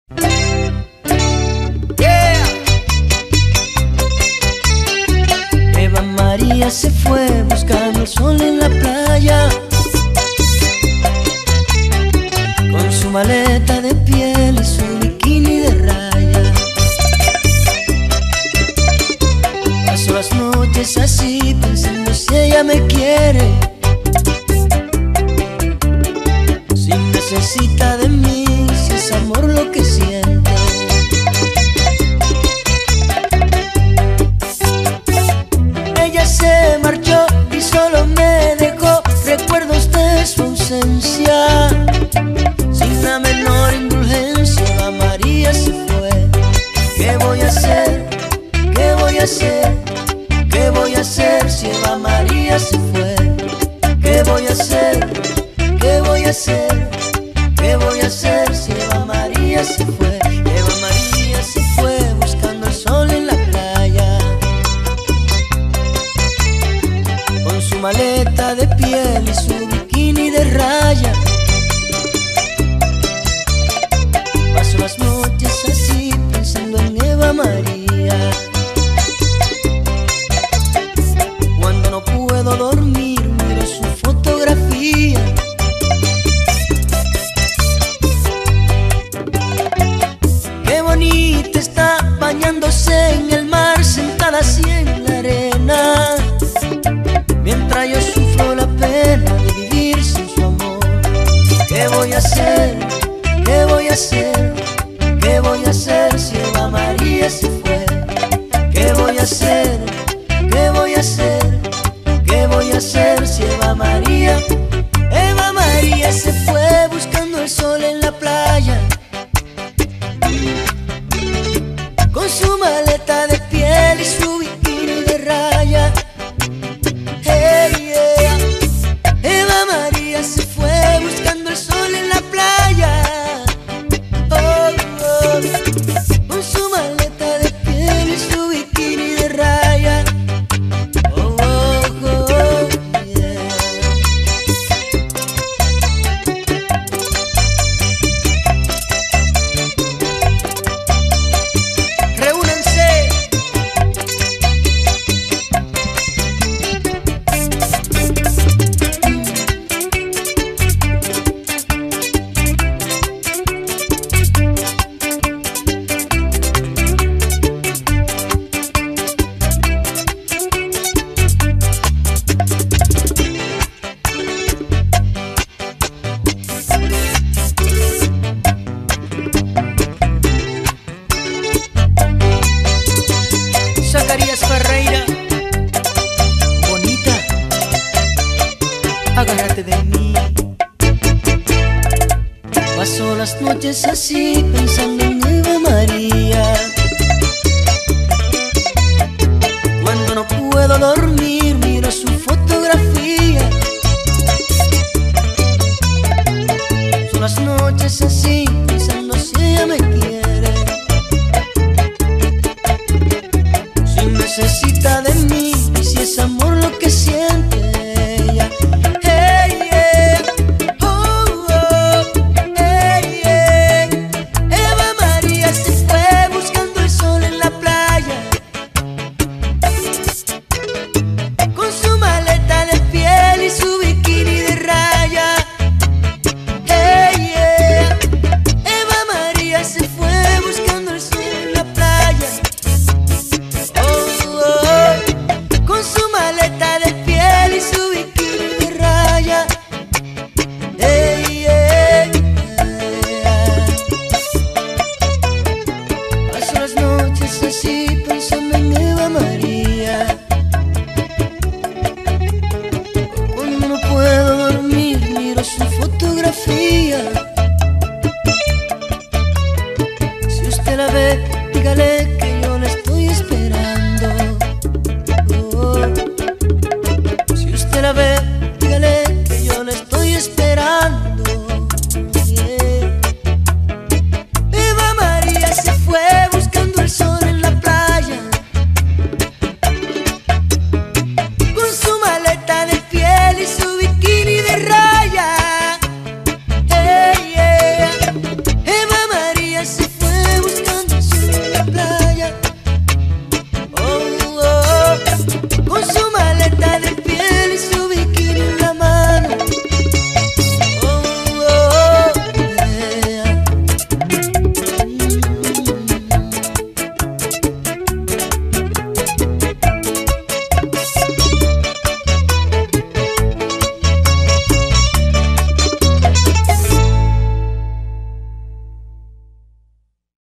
Yeah. Eva María se fue buscando el sol en la playa, con su maleta de piel y su bikini de raya. Paso las noches así pensando si ella me quiere, si necesita de mí, si es amor lo que siente. Ella se marchó y solo me dejó recuerdos de su ausencia. Sin la menor indulgencia, Eva María se fue. ¿Qué voy a hacer? ¿Qué voy a hacer? ¿Qué voy a hacer si Eva María se fue? ¿Qué voy a hacer? ¿Qué voy a hacer? ¿Qué voy a hacer si Eva María se fue? Eva María se fue buscando el sol en la playa, con su maleta de piel y su bikini de raya. Paso las noches así pensando en Eva María. Cuando no puedo dormir miro su fotografía. Qué bonita está bañándose en el mar, sentada así en la arena, mientras yo sufro la pena de vivir sin su amor. ¿Qué voy a hacer? ¿Qué voy a hacer? ¿Qué voy a hacer si Eva María se fue? ¿Qué voy a hacer? ¿Qué voy a hacer? ¿Qué voy a hacer si Eva María se fue buscando el sol en la playa, con su maleta de piel y su bikini de raya? Hey, yeah. Eva María se fue buscando el sol en la playa, oh, oh, con su maleta de piel y su bikini de raya. Oh, oh, oh, yeah. Reúnanse. Zacarías Ferreira, bonita, agárrate de mí. Paso las noches así pensando en Eva María. Cuando no puedo dormir miro su fotografía. Son las noches así pensando si ella me quiere, si necesita de mí, y si es amor lo que siente ella. Hey, yeah. Oh, oh. Hey, yeah. Eva María se fue buscando el sol en la playa, con su maleta de piel y su bikini de raya. Hey, yeah. Eva María se fue buscando el sol en la playa, oh, oh, con su maleta de piel y su bikini de raya. Hey, yeah, yeah. Paso las noches así pensando en Eva María. Cuando no puedo dormir miro su fotografía. Si usted la ve